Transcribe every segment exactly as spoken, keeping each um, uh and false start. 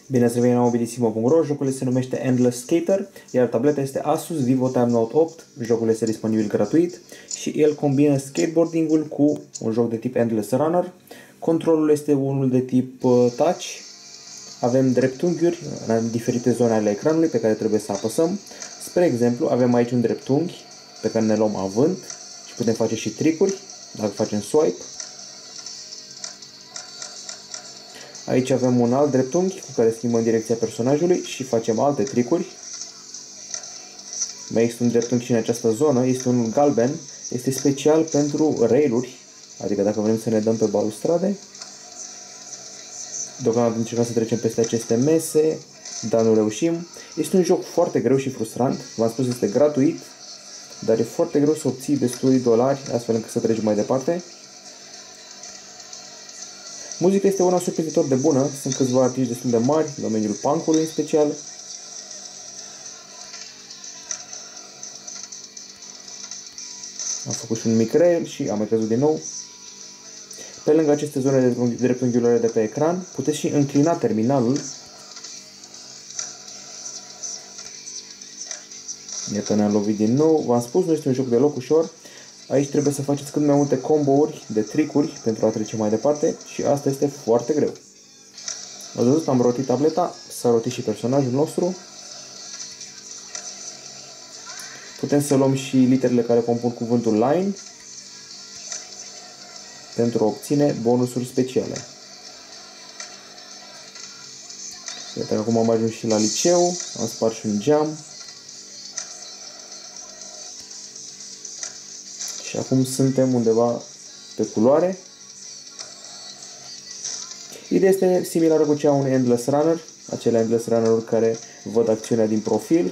Bine ați revenit la mobilisimo punct ro, jocul se numește Endless Skater, iar tableta este Asus Vivo Time Note opt, jocul este disponibil gratuit și el combină skateboarding-ul cu un joc de tip Endless Runner. Controlul este unul de tip touch, avem dreptunghiuri în diferite zone ale ecranului pe care trebuie să apăsăm. Spre exemplu, avem aici un dreptunghi pe care ne luăm având și putem face și tricuri dacă facem swipe. Aici avem un alt dreptunghi cu care schimbăm direcția personajului și facem alte tricuri. Mai există un dreptunghi și în această zonă, este unul galben, este special pentru railuri, adică dacă vrem să ne dăm pe balustrade. Deocamdată încercăm să trecem peste aceste mese, dar nu reușim. Este un joc foarte greu și frustrant, v-am spus, este gratuit, dar e foarte greu să obții destui dolari astfel încât să trecem mai departe. Muzica este una surprinzător de bună, sunt câțiva artiști destul de mari, în domeniul punk-ului în special. Am făcut și un mic rail și am mai căzut din nou. Pe lângă aceste zone de dreptunghiulare de pe ecran, puteți și înclina terminalul. Iată, ne-am lovit din nou. V-am spus, nu este un joc deloc ușor. Aici trebuie să faceți cât mai multe combo-uri de tricuri pentru a trece mai departe și asta este foarte greu. Ați văzut, am rotit tableta, s-a rotit și personajul nostru. Putem să luăm și literele care compun cuvântul line pentru a obține bonusuri speciale. Iată că acum am ajuns și la liceu, am spart și un geam. Și acum suntem undeva pe culoare. Ideea este similară cu cea a unui Endless Runner, acele Endless Runner-uri care văd acțiunea din profil.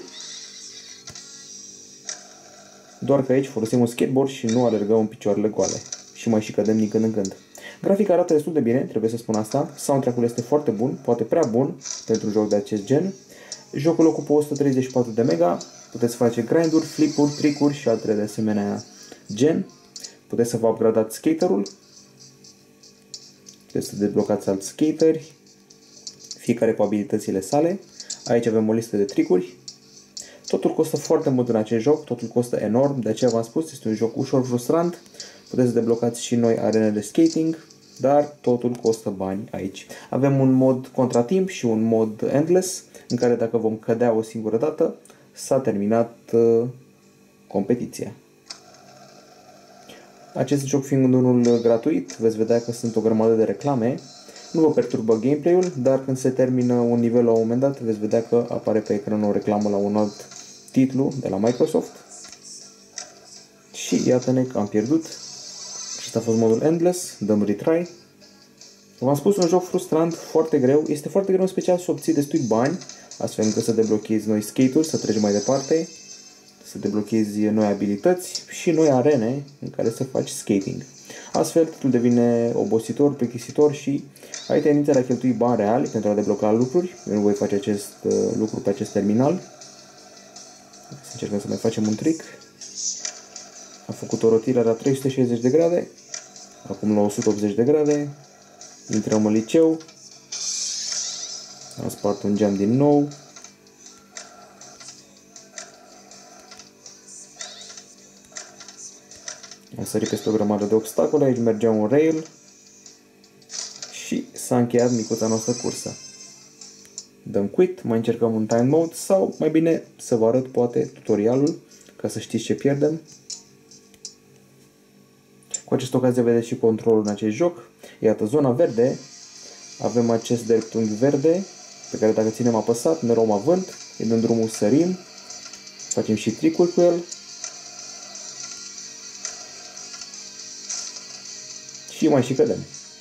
Doar că aici folosim un skateboard și nu alergăm în picioarele goale. Și mai și cădem din când în când. Grafica arată destul de bine, trebuie să spun asta. Soundtrack-ul este foarte bun, poate prea bun pentru un joc de acest gen. Jocul ocupă o sută treizeci și patru de mega. Puteți face grinduri, flipuri, tricuri și altele de asemenea gen. Puteți să vă upgradați skaterul. Puteți să deblocați alți skateri, fiecare cu abilitățile sale. Aici avem o listă de tricuri. Totul costă foarte mult în acest joc, totul costă enorm, de aceea v-am spus, este un joc ușor frustrant. Puteți să deblocați și noi arene de skating, dar totul costă bani aici. Avem un mod contratimp și un mod endless, în care dacă vom cădea o singură dată, s-a terminat uh, competiția. Acest joc fiind unul gratuit, veți vedea că sunt o grămadă de reclame. Nu vă perturbă gameplay-ul, dar când se termină un nivel la un moment dat, veți vedea că apare pe ecran o reclamă la un alt titlu de la Microsoft. Și iată-ne că am pierdut. Acesta a fost modul Endless, dăm retry. V-am spus, un joc frustrant, foarte greu. Este foarte greu în special să obții destui bani, astfel încât să deblochezi noi skate-uri, să treci mai departe, să deblochezi noi abilități și noi arene în care să faci skating. Astfel, totul devine obositor, plictisitor și ai tendința de a cheltui bani reali pentru a debloca lucruri. Eu nu voi face acest uh, lucru pe acest terminal. Să încercăm să mai facem un trick. Am făcut o rotire la trei sute șaizeci de grade, acum la o sută optzeci de grade. Intrăm în liceu. Am spart un geam din nou. Am sărit peste o grămadă de obstacole, aici mergea un rail și s-a încheiat micuța noastră cursă. Dăm quit, mai încercăm un time mode sau mai bine să vă arăt poate tutorialul ca să știți ce pierdem. Cu această ocazie vedeți și controlul în acest joc. Iată, zona verde, avem acest dreptunghi verde pe care dacă ținem apăsat ne luăm avânt, îi dăm drumul, sărim, facem și tricuri cu el. Și mai și cădem.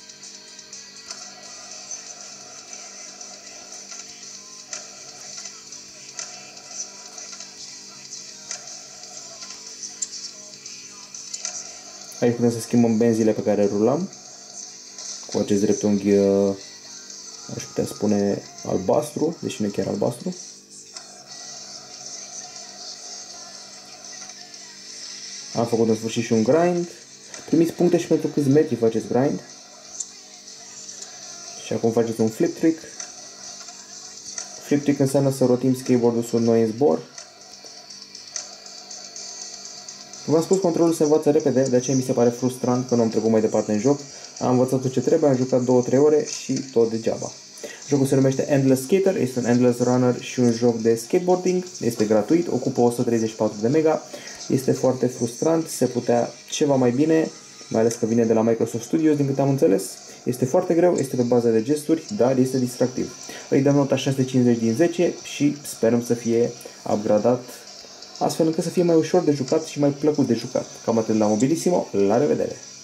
Aici putem să schimbăm benzile pe care rulam. Cu acest dreptunghi, aș putea spune albastru, deși nu e chiar albastru. Am făcut în sfârșit și un grind. Primiți puncte și pentru câți metri faceți grind. Și acum faceți un flip trick. Flip trick înseamnă să rotim skateboardul sub noi în zbor. V-am spus, controlul se învață repede, de aceea mi se pare frustrant că nu am trecut mai departe în joc. Am învățat tot ce trebuie, am jucat două trei ore și tot degeaba. Jocul se numește Endless Skater, este un Endless Runner și un joc de skateboarding, este gratuit, ocupă o sută treizeci și patru de mega, este foarte frustrant, se putea ceva mai bine, mai ales că vine de la Microsoft Studios, din câte am înțeles. Este foarte greu, este pe bază de gesturi, dar este distractiv. Îi dăm nota șase sute cincizeci din zece și sperăm să fie upgradat, astfel încât să fie mai ușor de jucat și mai plăcut de jucat. Cam atât la Mobilissimo, la revedere!